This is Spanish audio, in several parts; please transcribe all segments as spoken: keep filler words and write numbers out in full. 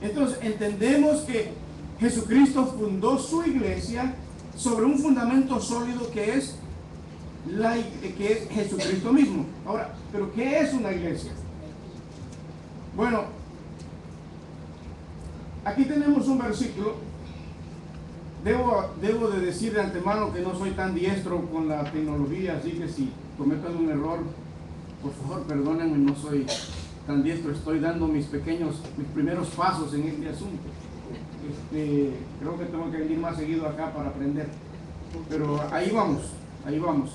Entonces entendemos que Jesucristo fundó su iglesia sobre un fundamento sólido que es, la, que es Jesucristo mismo. Ahora, ¿pero qué es una iglesia? Bueno, aquí tenemos un versículo. Debo, debo de decir de antemano que no soy tan diestro con la tecnología, así que si cometo un error, por favor perdónenme, no soy tan diestro, estoy dando mis pequeños, mis primeros pasos en este asunto. Este, creo que tengo que venir más seguido acá para aprender, pero ahí vamos, ahí vamos.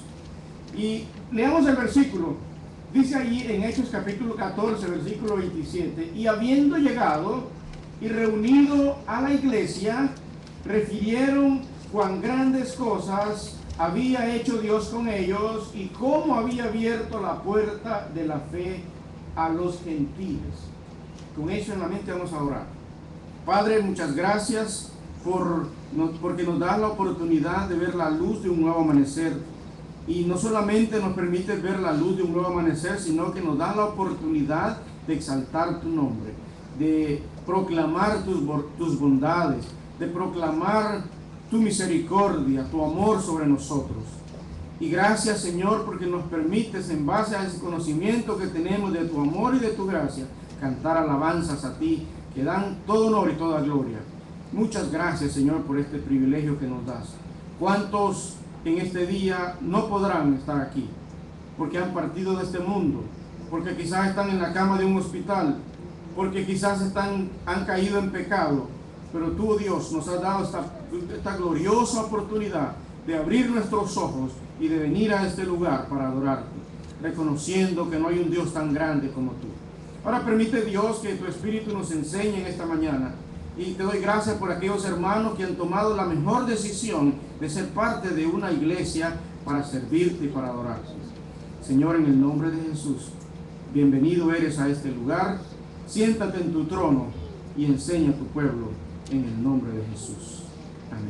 Y leamos el versículo, dice allí en Hechos capítulo catorce, versículo veintisiete, y habiendo llegado y reunido a la iglesia, refirieron cuán grandes cosas había hecho Dios con ellos y cómo había abierto la puerta de la fe a los gentiles. Con eso en la mente vamos a orar. Padre, muchas gracias por, porque nos das la oportunidad de ver la luz de un nuevo amanecer. Y no solamente nos permite ver la luz de un nuevo amanecer, sino que nos da la oportunidad de exaltar tu nombre, de proclamar tus, tus bondades, de proclamar tu misericordia, tu amor sobre nosotros. Y gracias, Señor, porque nos permites, en base a ese conocimiento que tenemos de tu amor y de tu gracia, cantar alabanzas a ti, que dan todo honor y toda gloria. Muchas gracias, Señor, por este privilegio que nos das. ¿Cuántos en este día no podrán estar aquí? Porque han partido de este mundo, porque quizás están en la cama de un hospital, porque quizás están, han caído en pecado. Pero tú, Dios, nos has dado esta, esta gloriosa oportunidad de abrir nuestros ojos y de venir a este lugar para adorarte, reconociendo que no hay un Dios tan grande como tú. Ahora permite, Dios, que tu Espíritu nos enseñe en esta mañana. Y te doy gracias por aquellos hermanos que han tomado la mejor decisión de ser parte de una iglesia para servirte y para adorarte. Señor, en el nombre de Jesús, bienvenido eres a este lugar. Siéntate en tu trono y enseña a tu pueblo. En el nombre de Jesús. Amén.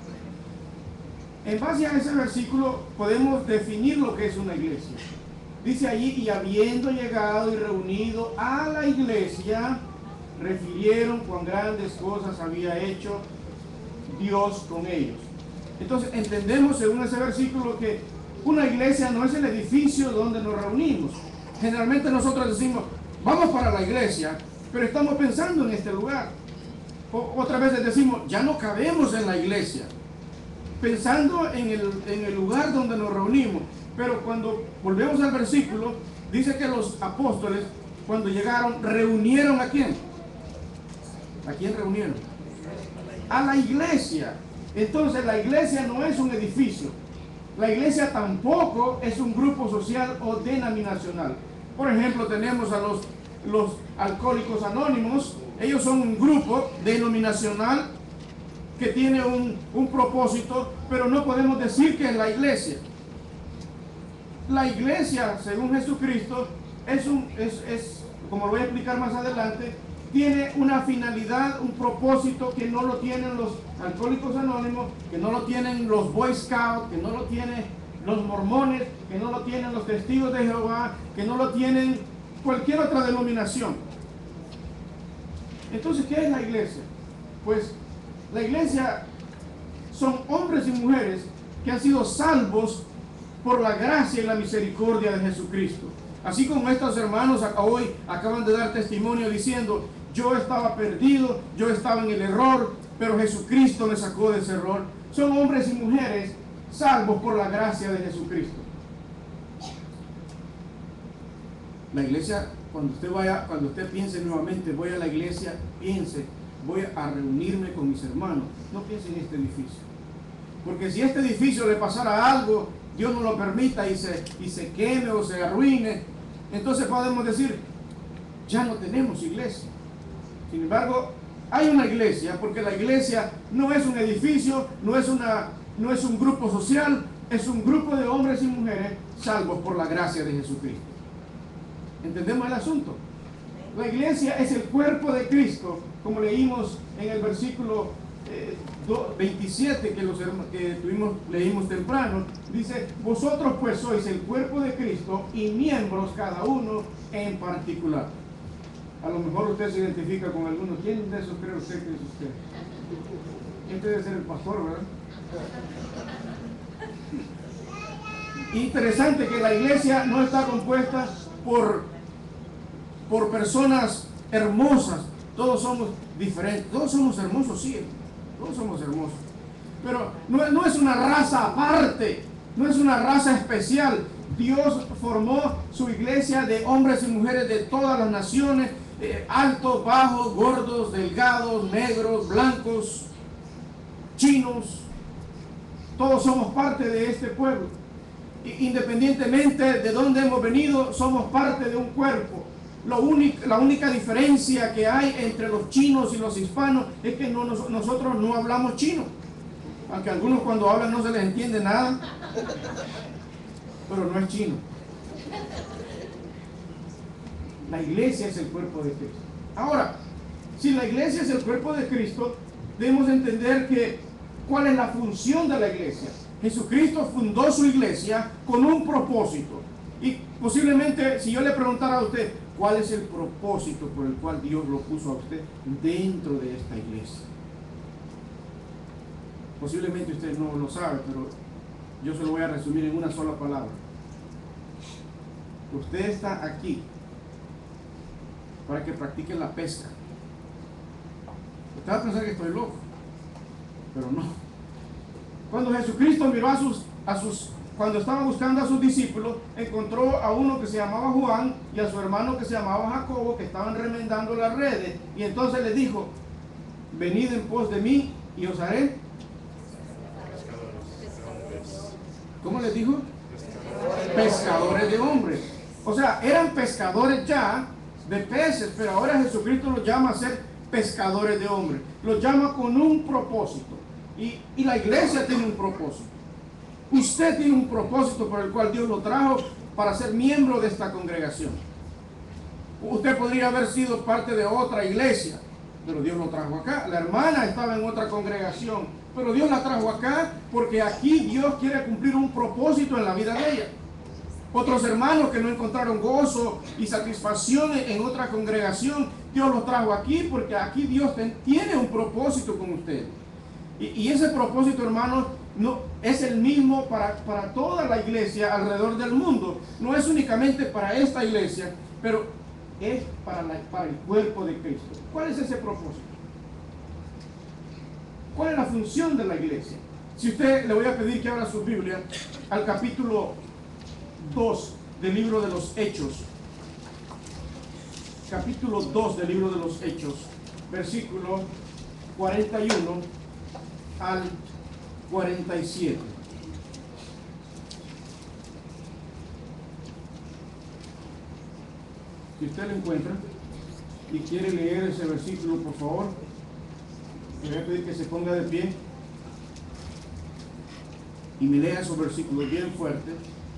En base a ese versículo podemos definir lo que es una iglesia. Dice allí, y habiendo llegado y reunido a la iglesia, refirieron cuán grandes cosas había hecho Dios con ellos. Entonces entendemos según ese versículo que una iglesia no es el edificio donde nos reunimos. Generalmente nosotros decimos, vamos para la iglesia, pero estamos pensando en este lugar. Otras veces decimos, ya no cabemos en la iglesia, pensando en el, en el lugar donde nos reunimos. Pero cuando volvemos al versículo, dice que los apóstoles, cuando llegaron, reunieron ¿a quién? ¿A quién reunieron? A la iglesia. Entonces la iglesia no es un edificio. La iglesia tampoco es un grupo social o denominacional. Por ejemplo, tenemos a los, los alcohólicos anónimos. Ellos son un grupo denominacional que tiene un, un propósito, pero no podemos decir que es la iglesia. La iglesia, según Jesucristo, es, un, es, es, como lo voy a explicar más adelante, tiene una finalidad, un propósito que no lo tienen los alcohólicos anónimos, que no lo tienen los Boy Scouts, que no lo tienen los mormones, que no lo tienen los testigos de Jehová, que no lo tienen cualquier otra denominación. Entonces, ¿qué es la iglesia? Pues la iglesia son hombres y mujeres que han sido salvos por la gracia y la misericordia de Jesucristo. Así como estos hermanos hoy acaban de dar testimonio diciendo, yo estaba perdido, yo estaba en el error, pero Jesucristo me sacó de ese error. Son hombres y mujeres salvos por la gracia de Jesucristo. La iglesia, cuando usted vaya, cuando usted piense nuevamente, voy a la iglesia, piense, voy a reunirme con mis hermanos. No piense en este edificio. Porque si a este edificio le pasara algo, Dios no lo permita y se, y se queme o se arruine, entonces podemos decir, ya no tenemos iglesia. Sin embargo, hay una iglesia, porque la iglesia no es un edificio, no es, una, no es un grupo social, es un grupo de hombres y mujeres salvos por la gracia de Jesucristo. ¿Entendemos el asunto? La iglesia es el cuerpo de Cristo, como leímos en el versículo eh, veintisiete que, los, que tuvimos, leímos temprano. Dice, vosotros pues sois el cuerpo de Cristo y miembros cada uno en particular. A lo mejor usted se identifica con alguno. ¿Quién de esos cree usted que es usted? Este debe ser el pastor, ¿verdad? Interesante que la iglesia no está compuesta por, por personas hermosas. Todos somos diferentes. Todos somos hermosos, sí. Todos somos hermosos. Pero no, no es una raza aparte. No es una raza especial. Dios formó su iglesia de hombres y mujeres de todas las naciones. Eh, altos, bajos, gordos, delgados, negros, blancos, chinos. Todos somos parte de este pueblo. Independientemente de dónde hemos venido, somos parte de un cuerpo. Lo único, la única diferencia que hay entre los chinos y los hispanos es que no, nos, nosotros no hablamos chino. Aunque algunos cuando hablan no se les entiende nada. Pero no es chino. La iglesia es el cuerpo de Cristo. Ahora, si la iglesia es el cuerpo de Cristo, debemos entender que ¿cuál es la función de la iglesia? Jesucristo fundó su iglesia con un propósito. Y posiblemente si yo le preguntara a usted, ¿cuál es el propósito por el cual Dios lo puso a usted dentro de esta iglesia? Posiblemente usted no lo sabe, pero yo se lo voy a resumir en una sola palabra. Usted está aquí para que practique la pesca. Usted va a pensar que estoy loco, pero no. Cuando Jesucristo miró a sus, a sus, cuando estaba buscando a sus discípulos, encontró a uno que se llamaba Juan y a su hermano que se llamaba Jacobo, que estaban remendando las redes, y entonces les dijo, venid en pos de mí y os haré. ¿Cómo les dijo? Pescadores de hombres. O sea, eran pescadores ya de peces, pero ahora Jesucristo los llama a ser pescadores de hombres. Los llama con un propósito. Y, y la iglesia tiene un propósito. Usted tiene un propósito por el cual Dios lo trajo para ser miembro de esta congregación. Usted podría haber sido parte de otra iglesia, pero Dios lo trajo acá. La hermana estaba en otra congregación, pero Dios la trajo acá porque aquí Dios quiere cumplir un propósito en la vida de ella. Otros hermanos que no encontraron gozo y satisfacción en otra congregación, Dios los trajo aquí porque aquí Dios tiene un propósito con ustedes. Y, y ese propósito, hermanos, no, es el mismo para, para toda la iglesia alrededor del mundo. No es únicamente para esta iglesia, pero es para, la, para el cuerpo de Cristo. ¿Cuál es ese propósito? ¿Cuál es la función de la iglesia? Si usted, le voy a pedir que abra su Biblia al capítulo dos del libro de los Hechos. Capítulo dos del libro de los Hechos, versículo cuarenta y uno al cuarenta y siete. Si usted lo encuentra y quiere leer ese versículo, por favor, le voy a pedir que se ponga de pie y me lea esos versículos bien fuertes.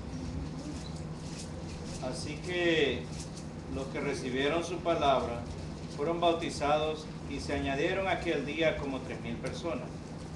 Así que los que recibieron su palabra fueron bautizados y se añadieron aquel día como tres mil personas.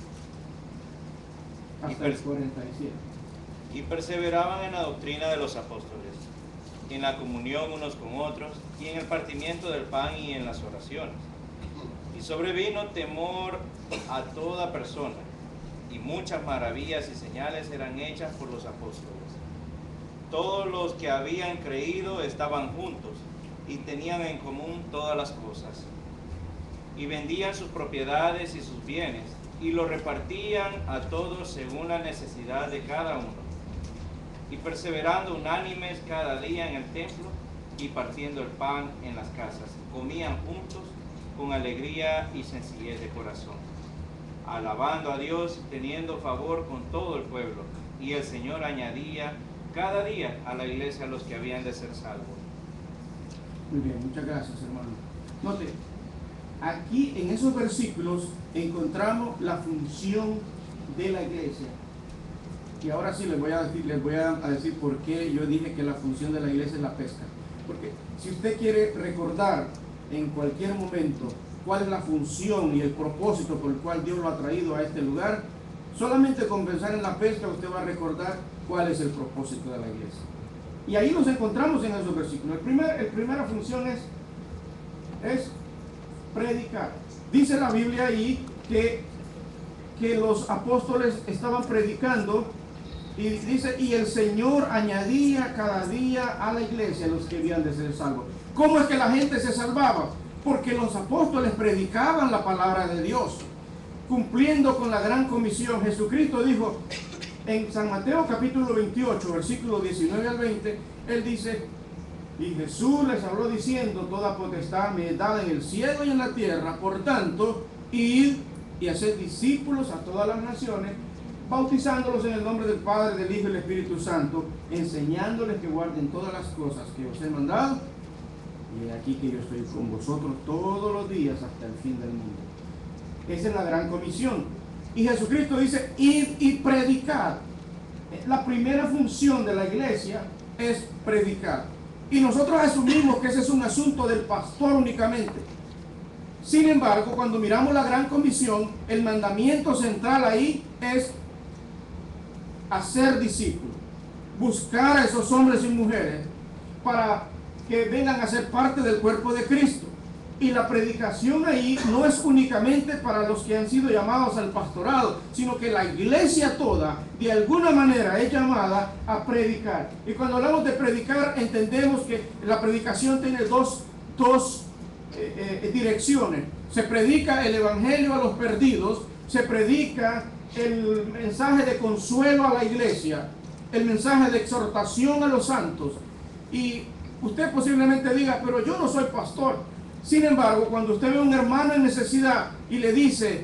Hasta el cuarenta y siete. Y perseveraban en la doctrina de los apóstoles, en la comunión unos con otros, y en el partimiento del pan y en las oraciones. Y sobrevino temor a toda persona, y muchas maravillas y señales eran hechas por los apóstoles. Todos los que habían creído estaban juntos, y tenían en común todas las cosas. Y vendían sus propiedades y sus bienes, y lo repartían a todos según la necesidad de cada uno. Y perseverando unánimes cada día en el templo, y partiendo el pan en las casas, comían juntos con alegría y sencillez de corazón, alabando a Dios, teniendo favor con todo el pueblo. Y el Señor añadía cada día a la iglesia a los que habían de ser salvos. Muy bien, muchas gracias, hermano. Note, aquí en esos versículos encontramos la función de la iglesia. Y ahora sí les voy a decir, les voy a decir por qué yo dije que la función de la iglesia es la pesca. Porque si usted quiere recordar en cualquier momento cuál es la función y el propósito por el cual Dios lo ha traído a este lugar, solamente con pensar en la pesca usted va a recordar cuál es el propósito de la iglesia. Y ahí nos encontramos en esos versículos. El primer, el primera función es es predicar. Dice la Biblia ahí que, que los apóstoles estaban predicando y dice, y el Señor añadía cada día a la iglesia los que habían de ser salvos. ¿Cómo es que la gente se salvaba? Porque los apóstoles predicaban la palabra de Dios, cumpliendo con la gran comisión. Jesucristo dijo en San Mateo capítulo veintiocho, versículos diecinueve al veinte, Él dice, y Jesús les habló diciendo, toda potestad me es dada en el cielo y en la tierra, por tanto, id y haced discípulos a todas las naciones, bautizándolos en el nombre del Padre, del Hijo y del Espíritu Santo, enseñándoles que guarden todas las cosas que os he mandado, y he aquí que yo estoy con vosotros todos los días hasta el fin del mundo. Esa es la gran comisión. Y Jesucristo dice, id y predicad. La primera función de la iglesia es predicar. Y nosotros asumimos que ese es un asunto del pastor únicamente. Sin embargo, cuando miramos la gran comisión, el mandamiento central ahí es hacer discípulos, buscar a esos hombres y mujeres para que vengan a ser parte del cuerpo de Cristo. Y la predicación ahí no es únicamente para los que han sido llamados al pastorado, sino que la iglesia toda, de alguna manera, es llamada a predicar. Y cuando hablamos de predicar, entendemos que la predicación tiene dos, dos eh, eh, direcciones. Se predica el evangelio a los perdidos, se predica el mensaje de consuelo a la iglesia, el mensaje de exhortación a los santos. Y usted posiblemente diga, pero yo no soy pastor. Sin embargo, cuando usted ve a un hermano en necesidad y le dice,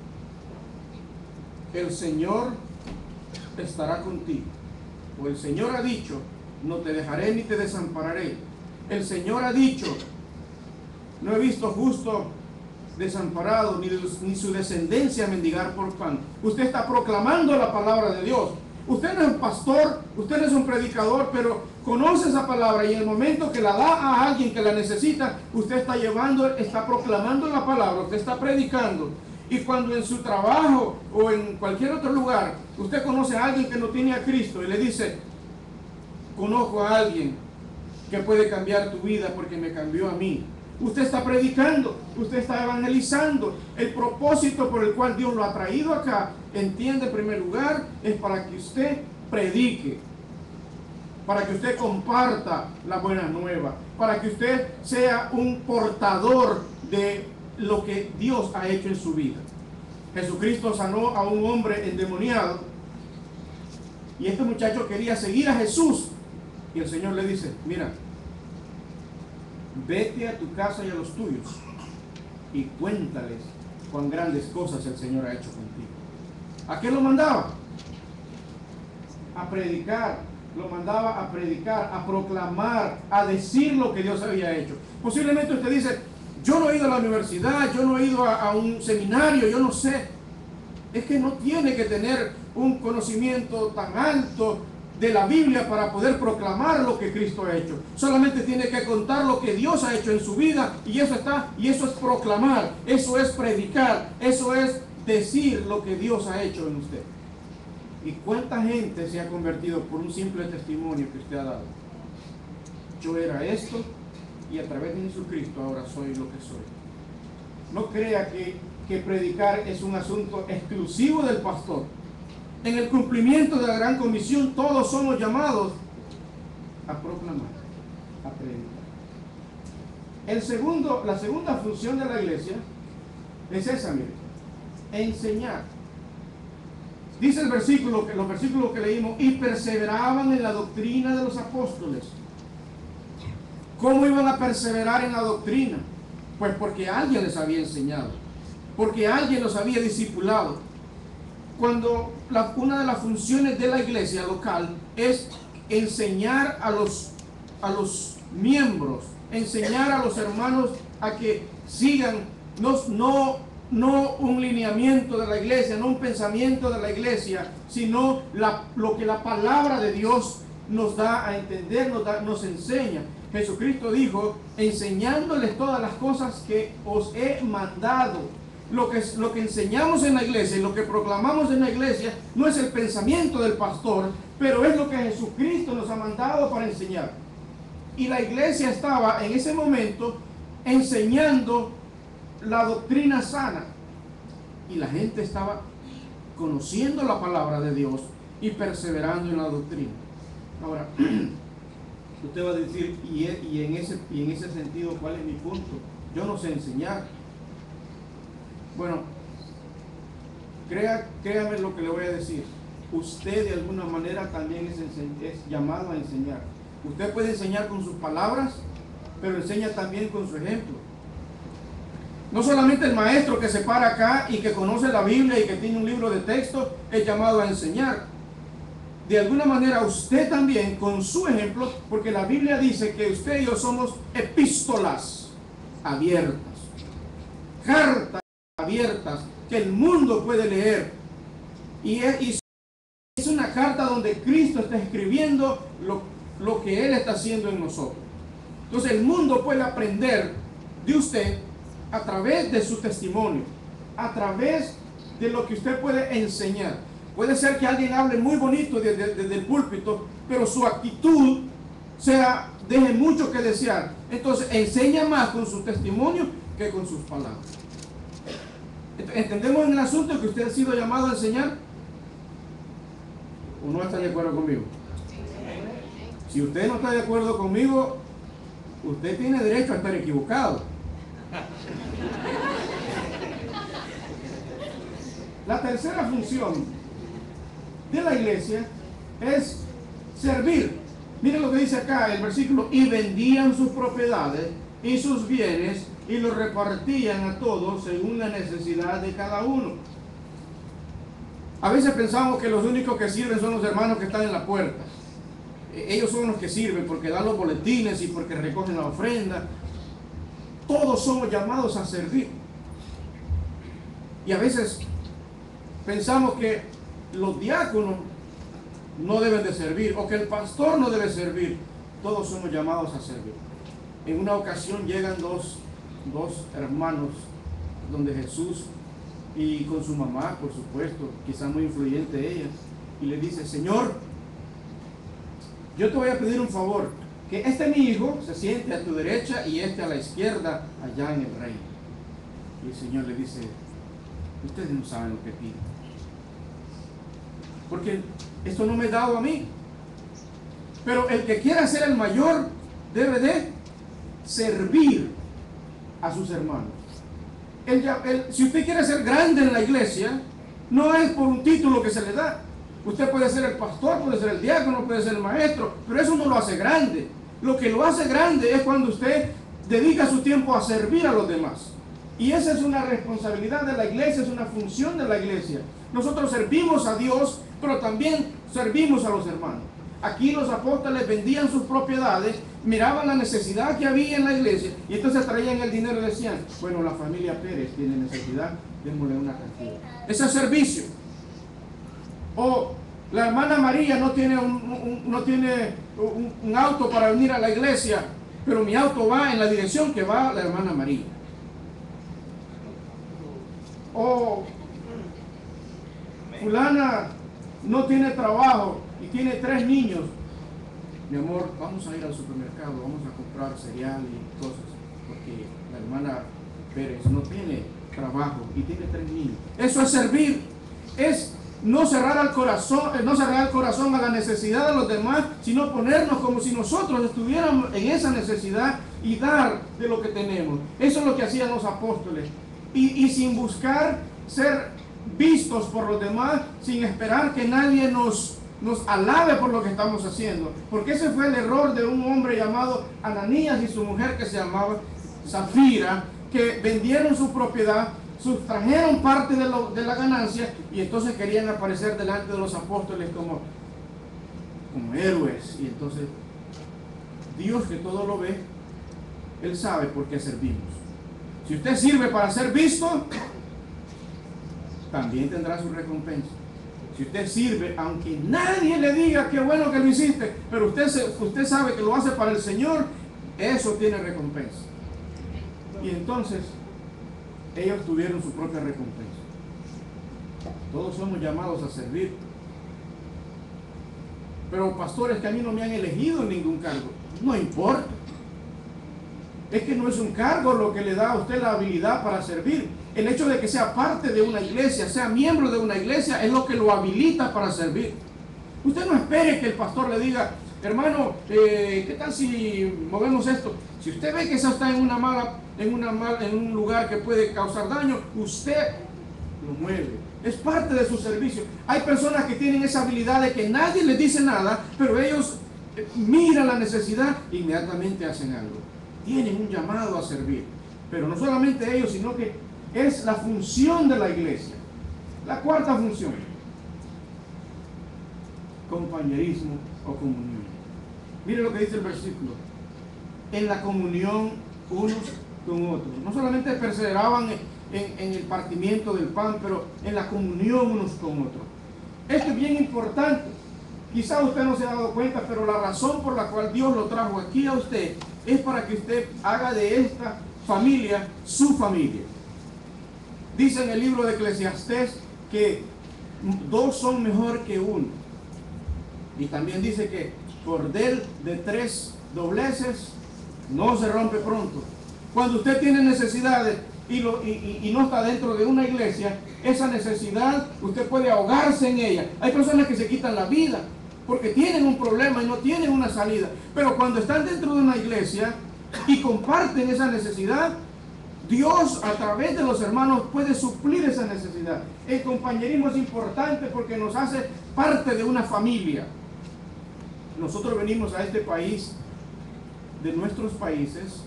el Señor estará contigo, o el Señor ha dicho, no te dejaré ni te desampararé, el Señor ha dicho, no he visto justo desamparado, ni, ni su descendencia mendigar por pan. Usted está proclamando la palabra de Dios. Usted no es un pastor, usted no es un predicador, pero conoce esa palabra y en el momento que la da a alguien que la necesita, usted está llevando, está proclamando la palabra, usted está predicando. Y cuando en su trabajo o en cualquier otro lugar, usted conoce a alguien que no tiene a Cristo y le dice, conozco a alguien que puede cambiar tu vida porque me cambió a mí. Usted está predicando, usted está evangelizando. El propósito por el cual Dios lo ha traído acá, entiende en primer lugar, es para que usted predique, para que usted comparta la buena nueva, para que usted sea un portador de lo que Dios ha hecho en su vida. Jesucristo sanó a un hombre endemoniado y este muchacho quería seguir a Jesús y el Señor le dice, mira, vete a tu casa y a los tuyos y cuéntales cuán grandes cosas el Señor ha hecho contigo. ¿A qué lo mandaba? A predicar. Lo mandaba a predicar, a proclamar, a decir lo que Dios había hecho. Posiblemente usted dice, yo no he ido a la universidad, yo no he ido a, a un seminario, yo no sé. Es que no tiene que tener un conocimiento tan alto de la Biblia para poder proclamar lo que Cristo ha hecho. Solamente tiene que contar lo que Dios ha hecho en su vida y eso está, y eso es proclamar, eso es predicar, eso es decir lo que Dios ha hecho en usted. ¿Y cuánta gente se ha convertido por un simple testimonio que usted ha dado? Yo era esto y a través de Jesucristo ahora soy lo que soy. No crea que, que predicar es un asunto exclusivo del pastor. En el cumplimiento de la gran comisión todos somos llamados a proclamar, a predicar. El segundo, la segunda función de la iglesia es esa, mire, enseñar. Dice el versículo, los versículos que leímos, y perseveraban en la doctrina de los apóstoles. ¿Cómo iban a perseverar en la doctrina? Pues porque alguien les había enseñado, porque alguien los había discipulado. Cuando la, una de las funciones de la iglesia local es enseñar a los, a los miembros, enseñar a los hermanos a que sigan, no, no, no un lineamiento de la iglesia, no un pensamiento de la iglesia, sino la, lo que la palabra de Dios nos da a entender, nos, da, nos enseña. Jesucristo dijo, enseñándoles todas las cosas que os he mandado. Lo que, lo que enseñamos en la iglesia y lo que proclamamos en la iglesia no es el pensamiento del pastor, pero es lo que Jesucristo nos ha mandado para enseñar. Y la iglesia estaba en ese momento enseñando la doctrina sana. Y la gente estaba conociendo la palabra de Dios y perseverando en la doctrina. Ahora, usted va a decir, y, y, en ese, y en ese sentido, ¿cuál es mi punto? Yo no sé enseñar. Bueno, crea, créame lo que le voy a decir. Usted de alguna manera también es, es llamado a enseñar. Usted puede enseñar con sus palabras, pero enseña también con su ejemplo. No solamente el maestro que se para acá y que conoce la Biblia y que tiene un libro de texto es llamado a enseñar. De alguna manera usted también con su ejemplo, porque la Biblia dice que usted y yo somos epístolas abiertas, cartas abiertas que el mundo puede leer. Y es, y es una carta donde Cristo está escribiendo lo, lo que Él está haciendo en nosotros. Entonces el mundo puede aprender de usted a través de su testimonio, a través de lo que usted puede enseñar. Puede ser que alguien hable muy bonito desde, desde el púlpito, pero su actitud sea, deje mucho que desear. Entonces enseña más con su testimonio que con sus palabras. ¿Entendemos en el asunto que usted ha sido llamado a enseñar? ¿O no está de acuerdo conmigo? Si usted no está de acuerdo conmigo, usted tiene derecho a estar equivocado. La tercera función de la iglesia es servir. Miren lo que dice acá el versículo: y vendían sus propiedades y sus bienes y los repartían a todos según la necesidad de cada uno. A veces pensamos que los únicos que sirven son los hermanos que están en la puerta. Ellos son los que sirven porque dan los boletines y porque recogen la ofrenda. Todos somos llamados a servir. Y a veces pensamos que los diáconos no deben de servir o que el pastor no debe servir. Todos somos llamados a servir. En una ocasión llegan dos, dos hermanos donde Jesús, y con su mamá, por supuesto, quizá muy influyente ella, y le dice: Señor, yo te voy a pedir un favor, que este mi hijo se siente a tu derecha y este a la izquierda allá en el reino. Y el Señor le dice: ustedes no saben lo que piden, porque esto no me es dado a mí, pero el que quiera ser el mayor debe de servir a sus hermanos. El, el, si usted quiere ser grande en la iglesia, no es por un título que se le da. Usted puede ser el pastor, puede ser el diácono, puede ser el maestro, pero eso no lo hace grande. Lo que lo hace grande es cuando usted dedica su tiempo a servir a los demás. Y esa es una responsabilidad de la iglesia, es una función de la iglesia. Nosotros servimos a Dios, pero también servimos a los hermanos. Aquí los apóstoles vendían sus propiedades, miraban la necesidad que había en la iglesia y entonces traían el dinero y decían: bueno, la familia Pérez tiene necesidad, démosle una cantidad. Ese es servicio. O la hermana María no tiene un, un, no tiene un, un auto para venir a la iglesia, pero mi auto va en la dirección que va la hermana María. O fulana no tiene trabajo y tiene tres niños. Mi amor, vamos a ir al supermercado, vamos a comprar cereal y cosas, porque la hermana Pérez no tiene trabajo y tiene tres niños. Eso es servir, es no cerrar el corazón, no cerrar el corazón a la necesidad de los demás, sino ponernos como si nosotros estuviéramos en esa necesidad y dar de lo que tenemos. Eso es lo que hacían los apóstoles. Y, y sin buscar ser vistos por los demás, sin esperar que nadie nos, nos alabe por lo que estamos haciendo. Porque ese fue el error de un hombre llamado Ananías y su mujer que se llamaba Zafira, que vendieron su propiedad, sustrajeron parte de, lo, de la ganancia y entonces querían aparecer delante de los apóstoles como, como héroes. Y entonces Dios, que todo lo ve, Él sabe por qué servimos. Si usted sirve para ser visto, también tendrá su recompensa. Si usted sirve, aunque nadie le diga qué bueno que lo hiciste, pero usted, usted sabe que lo hace para el Señor, eso tiene recompensa. Y entonces ellos tuvieron su propia recompensa. Todos somos llamados a servir. Pero pastores, que a mí no me han elegido en ningún cargo, no importa. Es que no es un cargo lo que le da a usted la habilidad para servir. El hecho de que sea parte de una iglesia, sea miembro de una iglesia, es lo que lo habilita para servir. Usted no espere que el pastor le diga, hermano, eh, ¿qué tal si movemos esto? Si usted ve que eso está en una mala, en una mal, en un lugar que puede causar daño, usted lo mueve. Es parte de su servicio. Hay personas que tienen esa habilidad de que nadie les dice nada, pero ellos eh, miran la necesidad e inmediatamente hacen algo. Tienen un llamado a servir. Pero no solamente ellos, sino que es la función de la iglesia. La cuarta función: compañerismo o comunión. Mire lo que dice el versículo: en la comunión unos con otros. No solamente perseveraban en, en el partimiento del pan, pero en la comunión unos con otros. Esto es bien importante. Quizá usted no se ha dado cuenta, pero la razón por la cual Dios lo trajo aquí a usted es para que usted haga de esta familia su familia. Dice en el libro de Eclesiastés que dos son mejor que uno. Y también dice que cordel de tres dobleces no se rompe pronto. Cuando usted tiene necesidades y, lo, y, y, y no está dentro de una iglesia, esa necesidad usted puede ahogarse en ella. Hay personas que se quitan la vida porque tienen un problema y no tienen una salida. Pero cuando están dentro de una iglesia y comparten esa necesidad, Dios a través de los hermanos puede suplir esa necesidad. El compañerismo es importante porque nos hace parte de una familia. Nosotros venimos a este país de nuestros países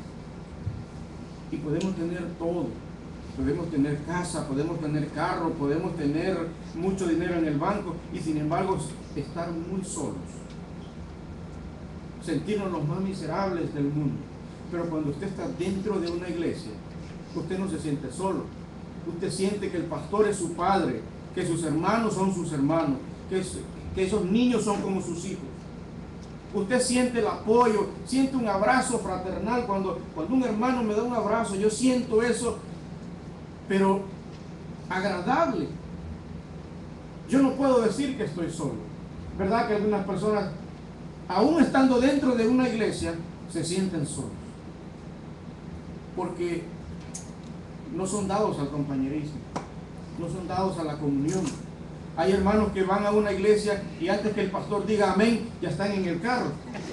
y podemos tener todo. Podemos tener casa, podemos tener carro, podemos tener mucho dinero en el banco y sin embargo estar muy solos. Sentirnos los más miserables del mundo. Pero cuando usted está dentro de una iglesia, usted no se siente solo. Usted siente que el pastor es su padre, que sus hermanos son sus hermanos, que, es, que esos niños son como sus hijos. Usted siente el apoyo, siente un abrazo fraternal. Cuando, cuando un hermano me da un abrazo, yo siento eso, pero agradable. Yo no puedo decir que estoy solo. ¿Verdad que algunas personas, aún estando dentro de una iglesia, se sienten solos? Porque no son dados al compañerismo, no son dados a la comunión. Hay hermanos que van a una iglesia y antes que el pastor diga amén, ya están en el carro.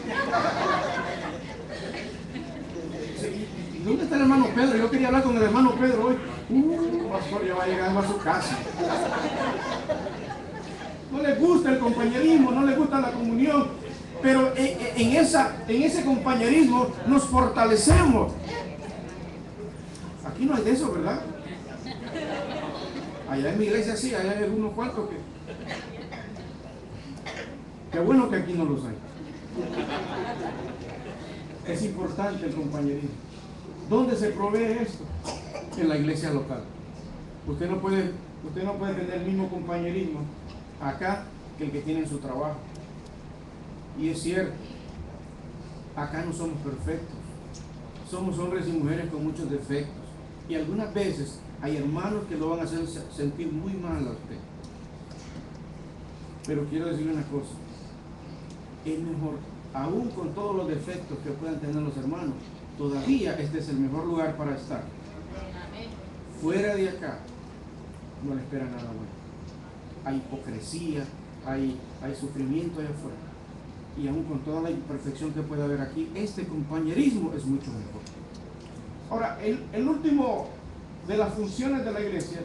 ¿Dónde está el hermano Pedro? Yo quería hablar con el hermano Pedro hoy. Uh, pastor, ya va llegando a su casa. No les gusta el compañerismo, no les gusta la comunión, pero en, en, esa, en ese compañerismo nos fortalecemos. Aquí no hay de eso, ¿verdad? Allá en mi iglesia sí, allá hay algunos cuantos que... Qué bueno que aquí no los hay. Es importante el compañerismo. ¿Dónde se provee esto? En la iglesia local. Usted no puede, usted no puede tener el mismo compañerismo acá que el que tiene en su trabajo. Y es cierto, acá no somos perfectos. Somos hombres y mujeres con muchos defectos. Y algunas veces hay hermanos que lo van a hacer sentir muy mal a usted. Pero quiero decirle una cosa. Es mejor, aún con todos los defectos que puedan tener los hermanos, todavía este es el mejor lugar para estar. Fuera de acá no le espera nada bueno. Hay hipocresía, hay, hay sufrimiento allá afuera. Y aún con toda la imperfección que puede haber aquí, este compañerismo es mucho mejor. Ahora, el, el último de las funciones de la iglesia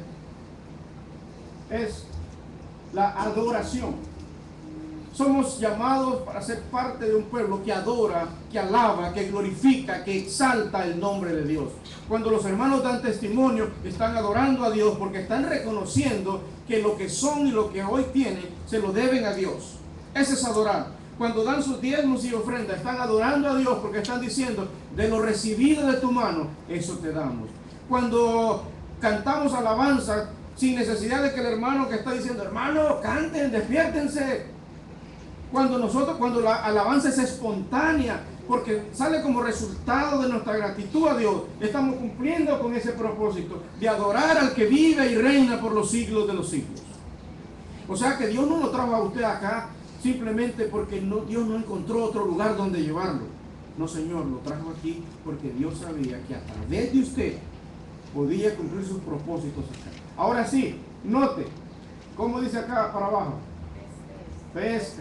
es la adoración. Somos llamados para ser parte de un pueblo que adora, que alaba, que glorifica, que exalta el nombre de Dios. Cuando los hermanos dan testimonio, están adorando a Dios porque están reconociendo que lo que son y lo que hoy tienen se lo deben a Dios. Ese es adorar. Cuando dan sus diezmos y ofrendas, están adorando a Dios porque están diciendo, de lo recibido de tu mano, eso te damos. Cuando cantamos alabanza, sin necesidad de que el hermano que está diciendo, hermano, canten, despiértense. Cuando nosotros, cuando la alabanza es espontánea, porque sale como resultado de nuestra gratitud a Dios, estamos cumpliendo con ese propósito de adorar al que vive y reina por los siglos de los siglos. O sea que Dios no lo trajo a usted acá simplemente porque no, Dios no encontró otro lugar donde llevarlo. No, Señor, lo trajo aquí porque Dios sabía que a través de usted podía cumplir sus propósitos acá. Ahora sí, note, ¿cómo dice acá para abajo? Pesca.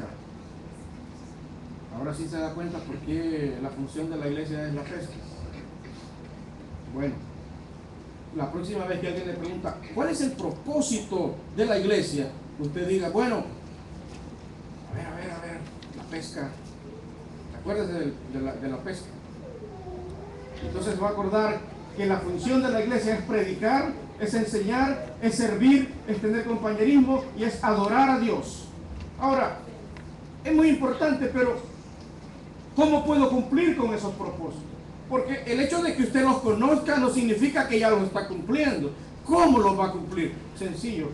Ahora sí se da cuenta por qué la función de la iglesia es la pesca. Bueno, la próxima vez que alguien le pregunta, ¿cuál es el propósito de la iglesia? Usted diga, bueno, a ver, a ver, a ver, la pesca. Acuérdese de, de, la, de la pesca. Entonces va a acordar que la función de la iglesia es predicar, es enseñar, es servir, es tener compañerismo y es adorar a Dios. Ahora, es muy importante, pero ¿cómo puedo cumplir con esos propósitos? Porque el hecho de que usted los conozca no significa que ya los está cumpliendo. ¿Cómo los va a cumplir? Sencillo,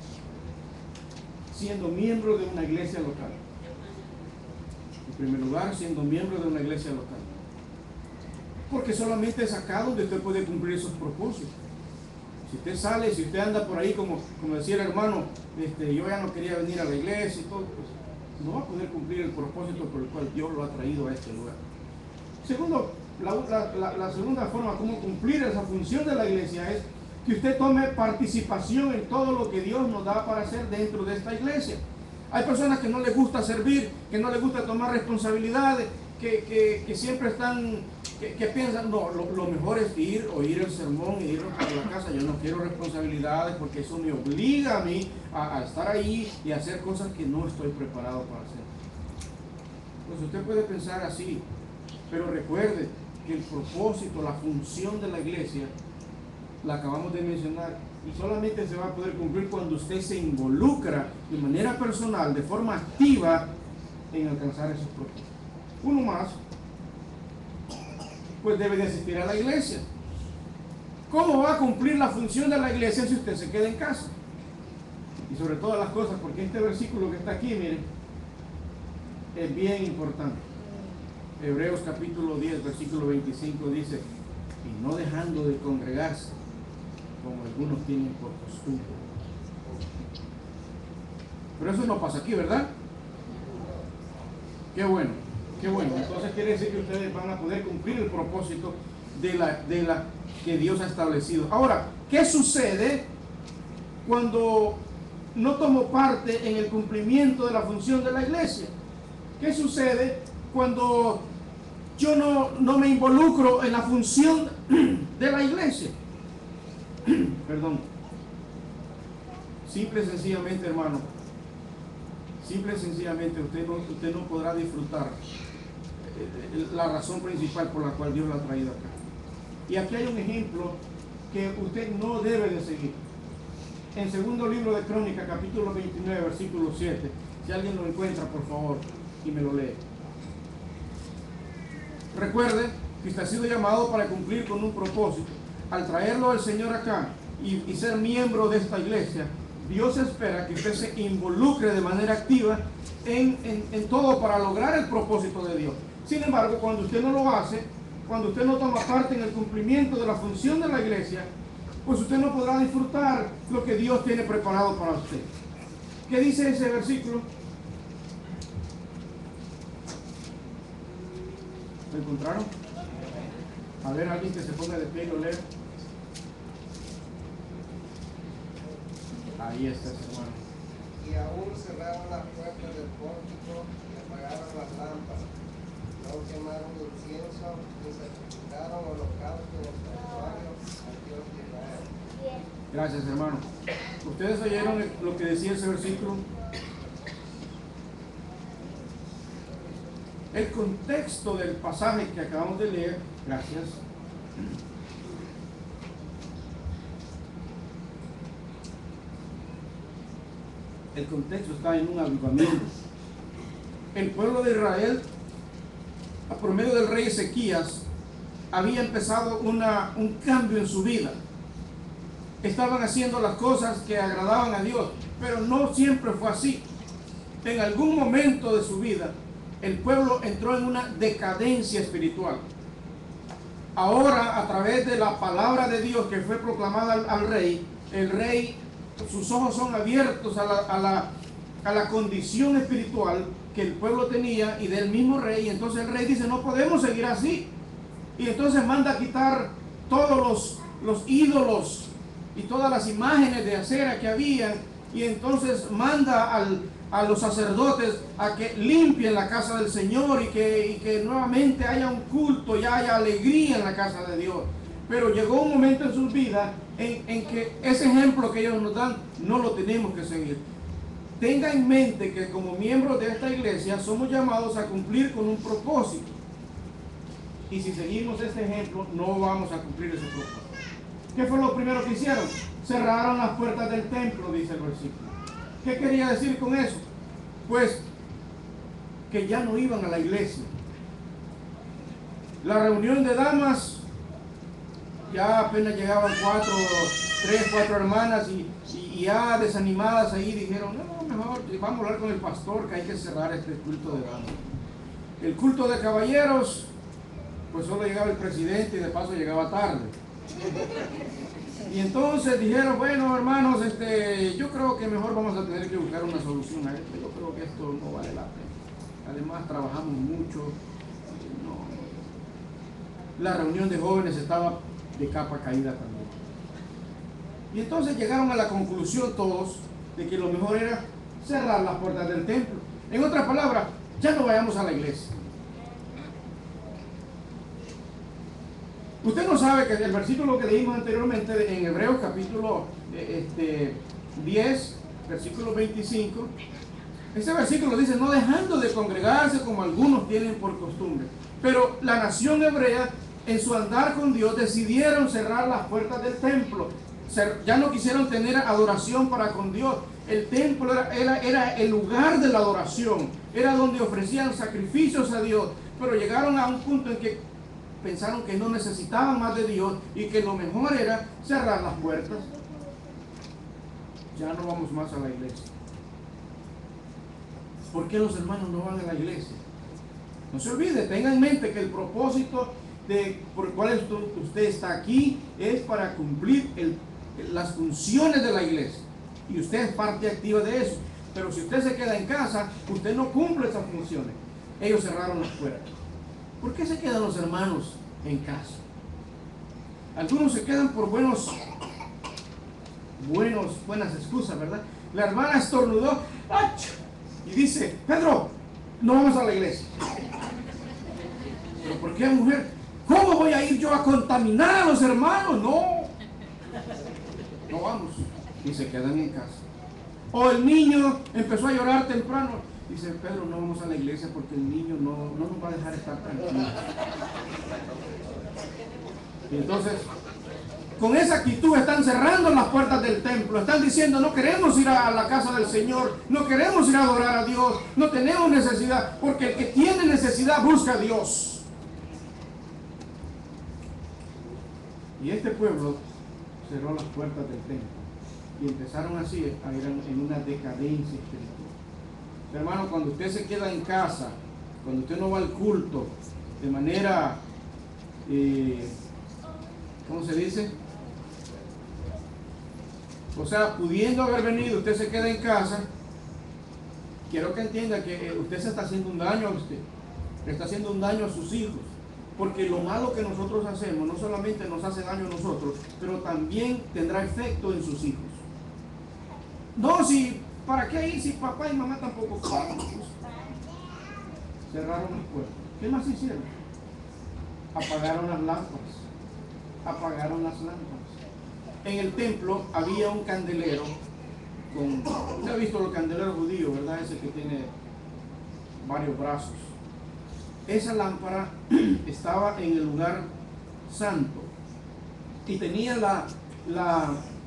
siendo miembro de una iglesia local. En primer lugar, siendo miembro de una iglesia local. Porque solamente es acá donde usted puede cumplir esos propósitos. Si usted sale, si usted anda por ahí, como, como decía el hermano, este, yo ya no quería venir a la iglesia y todo, pues no va a poder cumplir el propósito por el cual Dios lo ha traído a este lugar. Segundo, la, la, la, la segunda forma como cumplir esa función de la iglesia es que usted tome participación en todo lo que Dios nos da para hacer dentro de esta iglesia. Hay personas que no les gusta servir, que no les gusta tomar responsabilidades, que, que, que siempre están, que, que piensan, no, lo, lo mejor es ir, oír el sermón y ir a la casa. Yo no quiero responsabilidades porque eso me obliga a mí a, a estar ahí y a hacer cosas que no estoy preparado para hacer. Pues usted puede pensar así, pero recuerde que el propósito, la función de la iglesia, la acabamos de mencionar, y solamente se va a poder cumplir cuando usted se involucra de manera personal, de forma activa, en alcanzar esos propósitos. Uno más, pues debe de asistir a la iglesia. ¿Cómo va a cumplir la función de la iglesia si usted se queda en casa? Y sobre todas las cosas, porque este versículo que está aquí, miren, es bien importante. Hebreos capítulo diez, versículo veinticinco dice, y no dejando de congregarse, como algunos tienen por costumbre. Pero eso no pasa aquí, ¿verdad? Qué bueno, qué bueno. Entonces quiere decir que ustedes van a poder cumplir el propósito de la, de la que Dios ha establecido. Ahora, ¿qué sucede cuando no tomo parte en el cumplimiento de la función de la iglesia? ¿Qué sucede cuando yo no, no me involucro en la función de la iglesia? Perdón. Simple y sencillamente, hermano, simple y sencillamente usted no, usted no podrá disfrutar la razón principal por la cual Dios la ha traído acá. Y aquí hay un ejemplo que usted no debe de seguir. En segundo libro de Crónicas, capítulo veintinueve, versículo siete, si alguien lo encuentra, por favor, y me lo lee. Recuerde que usted ha sido llamado para cumplir con un propósito. Al traerlo al Señor acá y, y ser miembro de esta iglesia, Dios espera que usted se involucre de manera activa en, en, en todo para lograr el propósito de Dios. Sin embargo, cuando usted no lo hace, cuando usted no toma parte en el cumplimiento de la función de la iglesia, pues usted no podrá disfrutar lo que Dios tiene preparado para usted. ¿Qué dice ese versículo? ¿Lo encontraron? A ver, alguien que se ponga de pie y lo lea. Ahí está, hermano. Y aún cerraron las puertas del pórtico y apagaron las lámparas. No quemaron incienso ni sacrificaron holocaustos en el santuario al Dios de Israel. Gracias, hermano. ¿Ustedes oyeron lo que decía ese versículo? El contexto del pasaje que acabamos de leer, gracias, el contexto está en un avivamiento. El pueblo de Israel, por medio del rey Ezequías, había empezado una, un cambio en su vida. Estaban haciendo las cosas que agradaban a Dios, pero no siempre fue así. En algún momento de su vida, el pueblo entró en una decadencia espiritual. Ahora, a través de la palabra de Dios que fue proclamada al, al rey, el rey, sus ojos son abiertos a la, a la, a la condición espiritual que el pueblo tenía y del mismo rey. Y entonces el rey dice, no podemos seguir así. Y entonces manda a quitar todos los, los ídolos y todas las imágenes de acera que habían. Y entonces manda al, a los sacerdotes a que limpien la casa del Señor y que, y que nuevamente haya un culto y haya alegría en la casa de Dios. Pero llegó un momento en sus vidas en, en que ese ejemplo que ellos nos dan no lo tenemos que seguir. Tenga en mente que como miembros de esta iglesia somos llamados a cumplir con un propósito. Y si seguimos este ejemplo, no vamos a cumplir ese propósito. ¿Qué fue lo primero que hicieron? Cerraron las puertas del templo, dice el versículo. ¿Qué quería decir con eso? Pues que ya no iban a la iglesia. La reunión de damas, ya apenas llegaban cuatro, tres, cuatro hermanas y, y ya desanimadas ahí dijeron, no, mejor vamos a hablar con el pastor que hay que cerrar este culto de damas. El culto de caballeros, pues solo llegaba el presidente y de paso llegaba tarde. Y entonces dijeron, bueno hermanos, este, yo creo que mejor vamos a tener que buscar una solución a esto. Yo creo que esto no vale la pena. Además trabajamos mucho. No. La reunión de jóvenes estaba de capa caída también. Y entonces llegaron a la conclusión todos de que lo mejor era cerrar las puertas del templo. En otras palabras, ya no vayamos a la iglesia. Usted no sabe que el versículo que leímos anteriormente en Hebreos capítulo este, diez, versículo veinticinco, ese versículo dice, no dejando de congregarse como algunos tienen por costumbre. Pero la nación hebrea, en su andar con Dios, decidieron cerrar las puertas del templo. Ya no quisieron tener adoración para con Dios. El templo era, era, era el lugar de la adoración, era donde ofrecían sacrificios a Dios. Pero llegaron a un punto en que pensaron que no necesitaban más de Dios y que lo mejor era cerrar las puertas. Ya no vamos más a la iglesia. ¿Por qué los hermanos no van a la iglesia? No se olvide, tenga en mente que el propósito de, por el cual usted está aquí es para cumplir el, las funciones de la iglesia. Y usted es parte activa de eso. Pero si usted se queda en casa, usted no cumple esas funciones. Ellos cerraron las puertas. ¿Por qué se quedan los hermanos en casa? Algunos se quedan por buenos, buenos, buenas excusas, ¿verdad? La hermana estornudó ¡ach! Y dice, Pedro, no vamos a la iglesia. ¿Pero por qué, mujer? ¿Cómo voy a ir yo a contaminar a los hermanos? No, no vamos. Y se quedan en casa. O el niño empezó a llorar temprano. Dice, Pedro, no vamos a la iglesia porque el niño no, no nos va a dejar estar tranquilos. Y entonces, con esa actitud están cerrando las puertas del templo. Están diciendo, no queremos ir a la casa del Señor, no queremos ir a adorar a Dios, no tenemos necesidad, porque el que tiene necesidad busca a Dios. Y este pueblo cerró las puertas del templo y empezaron así a ir en una decadencia espiritual. Hermano, cuando usted se queda en casa, cuando usted no va al culto de manera, eh, ¿cómo se dice? O sea, pudiendo haber venido, usted se queda en casa, quiero que entienda que usted se está haciendo un daño a usted, le está haciendo un daño a sus hijos, porque lo malo que nosotros hacemos no solamente nos hace daño a nosotros, pero también tendrá efecto en sus hijos. No, si... ¿Para qué ir si papá y mamá tampoco quieren? Cerraron las puertas. ¿Qué más hicieron? Apagaron las lámparas. Apagaron las lámparas. En el templo había un candelero con... ¿Usted ha visto los candeleros judíos, verdad? Ese que tiene varios brazos. Esa lámpara estaba en el lugar santo y tenía la... la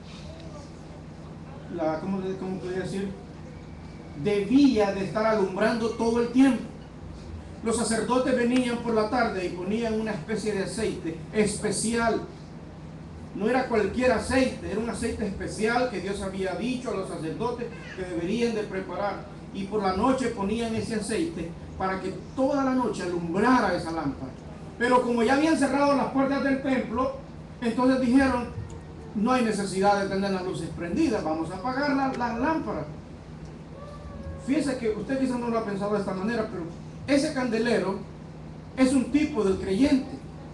La, ¿cómo, ¿cómo podría decir? Debía de estar alumbrando todo el tiempo. Los sacerdotes venían por la tarde y ponían una especie de aceite especial. No era cualquier aceite, era un aceite especial que Dios había dicho a los sacerdotes que deberían de preparar. Y por la noche ponían ese aceite para que toda la noche alumbrara esa lámpara. Pero como ya habían cerrado las puertas del templo, entonces dijeron, no hay necesidad de tener las luces prendidas, vamos a apagar las la lámparas. fíjese que usted quizás no lo ha pensado de esta manera, pero ese candelero es un tipo del creyente.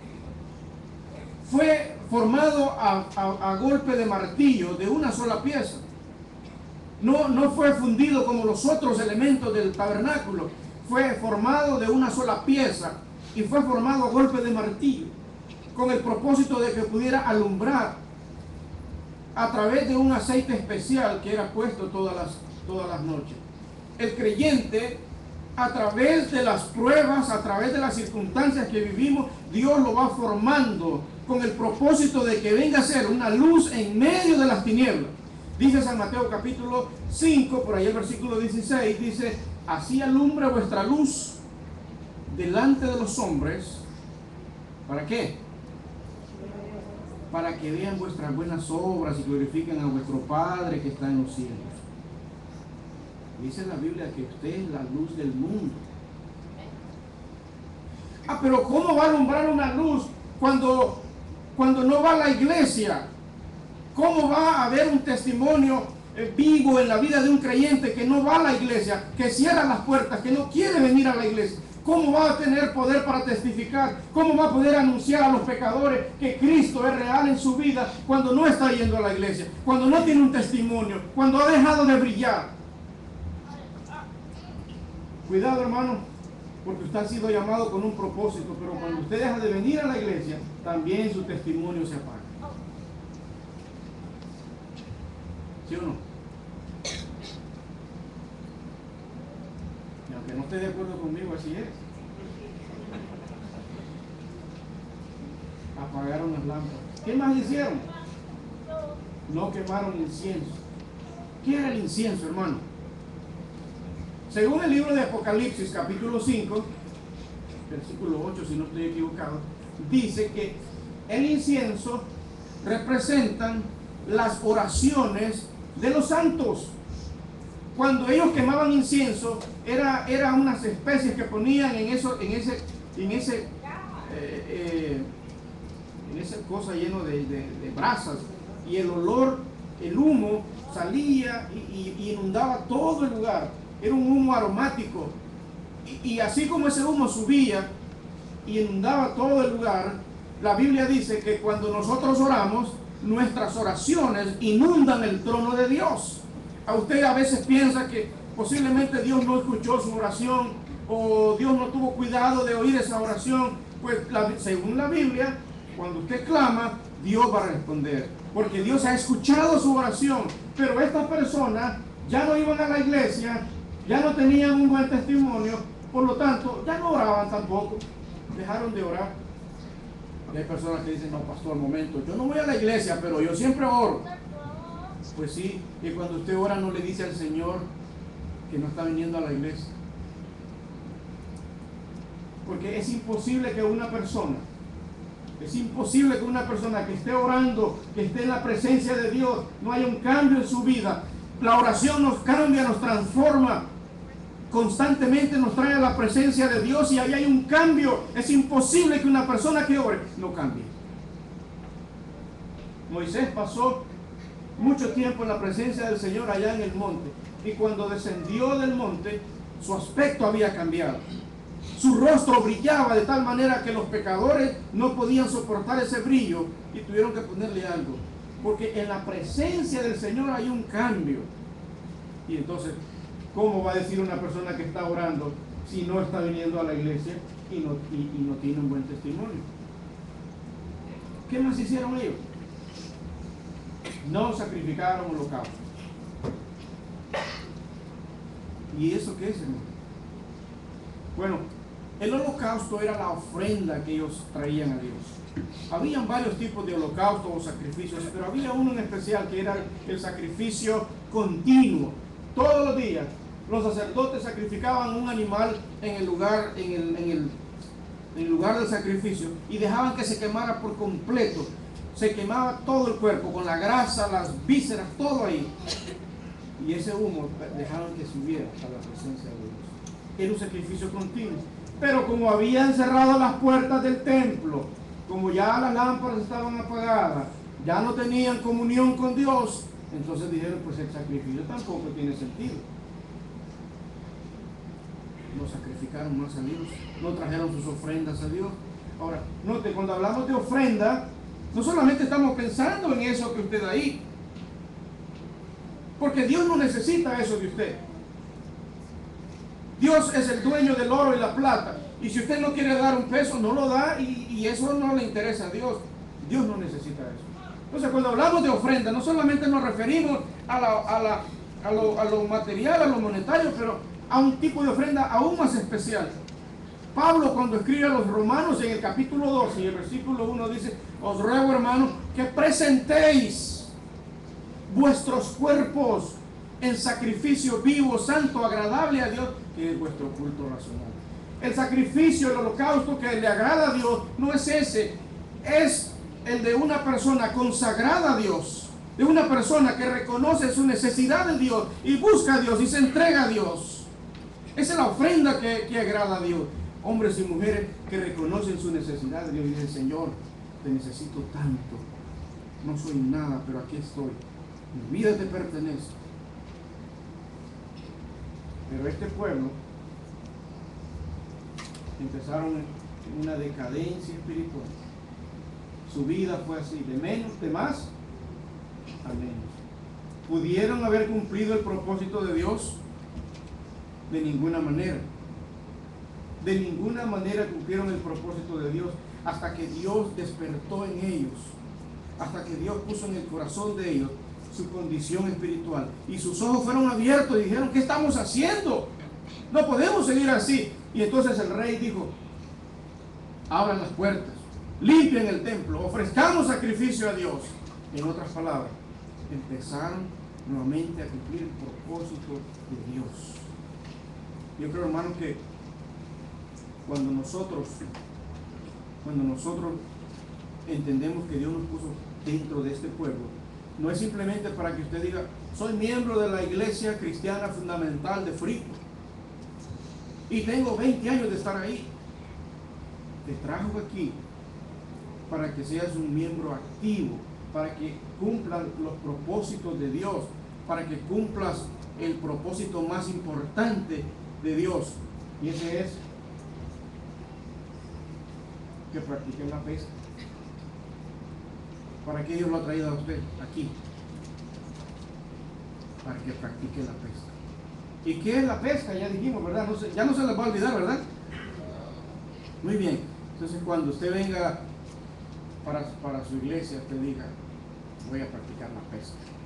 Fue formado a, a, a golpe de martillo, de una sola pieza. No, no fue fundido como los otros elementos del tabernáculo. Fue formado de una sola pieza y fue formado a golpe de martillo, con el propósito de que pudiera alumbrar a través de un aceite especial que era puesto todas las, todas las noches. El creyente, a través de las pruebas, a través de las circunstancias que vivimos, Dios lo va formando con el propósito de que venga a ser una luz en medio de las tinieblas. Dice San Mateo capítulo cinco, por ahí el versículo dieciséis, dice: así alumbre vuestra luz delante de los hombres. ¿Para qué? Para que vean vuestras buenas obras y glorifiquen a vuestro Padre que está en los cielos. Dice la Biblia que usted es la luz del mundo. Ah, pero ¿cómo va a alumbrar una luz cuando, cuando no va a la iglesia? ¿Cómo va a haber un testimonio eh, vivo en la vida de un creyente que no va a la iglesia, que cierra las puertas, que no quiere venir a la iglesia? ¿Cómo va a tener poder para testificar? ¿Cómo va a poder anunciar a los pecadores que Cristo es real en su vida cuando no está yendo a la iglesia, cuando no tiene un testimonio, cuando ha dejado de brillar? Cuidado, hermano, porque usted ha sido llamado con un propósito, pero cuando usted deja de venir a la iglesia, también su testimonio se apaga. ¿Sí o no? Y aunque no esté de acuerdo conmigo, así es. Apagaron las lámparas. ¿Qué más hicieron? No quemaron incienso. ¿Qué era el incienso, hermano? Según el libro de Apocalipsis, capítulo cinco, versículo ocho, si no estoy equivocado, dice que el incienso representan las oraciones de los santos. Cuando ellos quemaban incienso, era, era unas especies que ponían en eso, en ese, en ese, eh, eh, en esa cosa lleno de, de, de brasas, y el olor, el humo salía y, y, y inundaba todo el lugar. Era un humo aromático, y, y así como ese humo subía y inundaba todo el lugar, la Biblia dice que cuando nosotros oramos, nuestras oraciones inundan el trono de Dios. A usted a veces piensa que posiblemente Dios no escuchó su oración, o Dios no tuvo cuidado de oír esa oración. Pues la, según la Biblia, cuando usted clama, Dios va a responder, porque Dios ha escuchado su oración. Pero estas personas ya no iban a la iglesia, ya no tenían un buen testimonio, por lo tanto ya no oraban tampoco, dejaron de orar. Y hay personas que dicen: no, pastor, momento, yo no voy a la iglesia, pero yo siempre oro. Pues sí, y cuando usted ora no le dice al Señor que no está viniendo a la iglesia. Porque es imposible que una persona, es imposible que una persona que esté orando, que esté en la presencia de Dios, no haya un cambio en su vida. La oración nos cambia, nos transforma, constantemente nos trae a la presencia de Dios, y ahí hay un cambio. Es imposible que una persona que ore no cambie. Moisés pasó mucho tiempo en la presencia del Señor allá en el monte, y cuando descendió del monte, su aspecto había cambiado. Su rostro brillaba de tal manera que los pecadores no podían soportar ese brillo y tuvieron que ponerle algo, porque en la presencia del Señor hay un cambio. Y entonces, ¿cómo va a decir una persona que está orando si no está viniendo a la iglesia y no, y, y no tiene un buen testimonio? ¿Qué más hicieron ellos? No sacrificaron holocaustos. ¿Y eso qué es, hermano? Bueno, el holocausto era la ofrenda que ellos traían a Dios. Habían varios tipos de holocaustos o sacrificios, pero había uno en especial que era el sacrificio continuo. Todos los días los sacerdotes sacrificaban un animal en el lugar, en el, en el, en el lugar del sacrificio, y dejaban que se quemara por completo. Se quemaba todo el cuerpo, con la grasa, las vísceras, todo ahí. Y ese humo dejaban que subiera a la presencia de Dios. Era un sacrificio continuo. Pero como habían cerrado las puertas del templo, como ya las lámparas estaban apagadas, ya no tenían comunión con Dios, entonces dijeron: pues el sacrificio tampoco tiene sentido. no sacrificaron más a Dios, no trajeron sus ofrendas a Dios. Ahora, note, cuando hablamos de ofrenda, no solamente estamos pensando en eso que usted da ahí, porque Dios no necesita eso de usted. Dios es el dueño del oro y la plata, y si usted no quiere dar un peso, no lo da, y, y eso no le interesa a Dios. Dios no necesita eso. Entonces, cuando hablamos de ofrenda, no solamente nos referimos a, la, a, la, a, lo, a lo material, a lo monetario, pero a un tipo de ofrenda aún más especial. Pablo, cuando escribe a los romanos en el capítulo doce y el versículo uno, dice: os ruego, hermanos, que presentéis vuestros cuerpos en sacrificio vivo, santo, agradable a Dios, que es vuestro culto racional. El sacrificio, el holocausto que le agrada a Dios, no es ese, es el de una persona consagrada a Dios, de una persona que reconoce su necesidad de Dios y busca a Dios y se entrega a Dios. Esa es la ofrenda que, que agrada a Dios. Hombres y mujeres que reconocen su necesidad de Dios y dicen: Señor, te necesito tanto, no soy nada, pero aquí estoy, mi vida te pertenece. Pero este pueblo empezaron en una decadencia espiritual. Su vida fue así, de menos, de más a menos. ¿Pudieron haber cumplido el propósito de Dios? De ninguna manera. De ninguna manera cumplieron el propósito de Dios, hasta que Dios despertó en ellos, hasta que Dios puso en el corazón de ellos su condición espiritual, y sus ojos fueron abiertos y dijeron: ¿qué estamos haciendo? No podemos seguir así. Y entonces el rey dijo: abran las puertas, limpien el templo, ofrezcamos sacrificio a Dios. En otras palabras, empezaron nuevamente a cumplir el propósito de Dios. Yo creo, hermanos, que cuando nosotros cuando nosotros entendemos que Dios nos puso dentro de este pueblo, no es simplemente para que usted diga: soy miembro de la Iglesia Cristiana Fundamental de Frico y tengo veinte años de estar ahí. Te trajo aquí para que seas un miembro activo, para que cumplan los propósitos de Dios, para que cumplas el propósito más importante de Dios, y ese es que practiquen la pesca. ¿Para qué Dios lo ha traído a usted aquí? Para que practique la pesca. ¿Y qué es la pesca? Ya dijimos, ¿verdad? No se, ya no se les va a olvidar, ¿verdad? Muy bien. Entonces, cuando usted venga para, para su iglesia, usted diga: voy a practicar la pesca.